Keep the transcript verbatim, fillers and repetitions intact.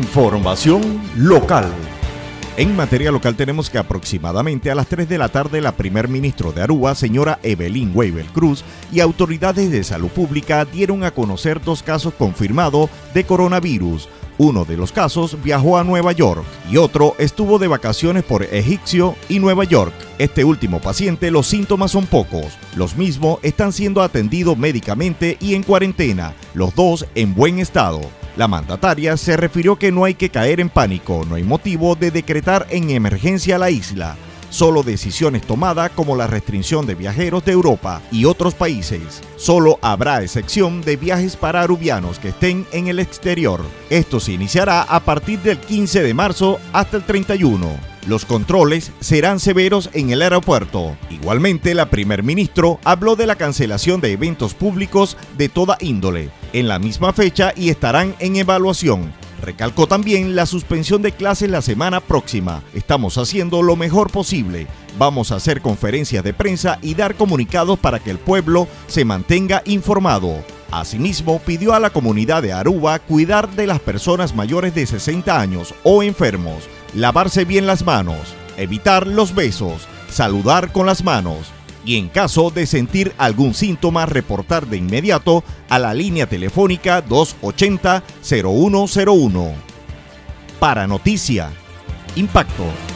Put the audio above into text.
Información local. En materia local tenemos que aproximadamente a las tres de la tarde la primer ministro de Aruba, señora Evelyn Weibel Cruz, y autoridades de salud pública dieron a conocer dos casos confirmados de coronavirus. Uno de los casos viajó a Nueva York y otro estuvo de vacaciones por Egipcio y Nueva York. Este último paciente, los síntomas son pocos. Los mismos están siendo atendidos médicamente y en cuarentena, los dos en buen estado. La mandataria se refirió que no hay que caer en pánico, no hay motivo de decretar en emergencia la isla. Solo decisiones tomadas como la restricción de viajeros de Europa y otros países. Solo habrá excepción de viajes para arubianos que estén en el exterior. Esto se iniciará a partir del quince de marzo hasta el treinta y uno. Los controles serán severos en el aeropuerto. Igualmente, la primer ministro habló de la cancelación de eventos públicos de toda índole en la misma fecha y estarán en evaluación. Recalcó también la suspensión de clases la semana próxima. Estamos haciendo lo mejor posible. Vamos a hacer conferencias de prensa y dar comunicados para que el pueblo se mantenga informado. Asimismo, pidió a la comunidad de Aruba cuidar de las personas mayores de sesenta años o enfermos, lavarse bien las manos, evitar los besos, saludar con las manos y en caso de sentir algún síntoma reportar de inmediato a la línea telefónica dos ochenta, cero uno cero uno. Para Noticia Impacto.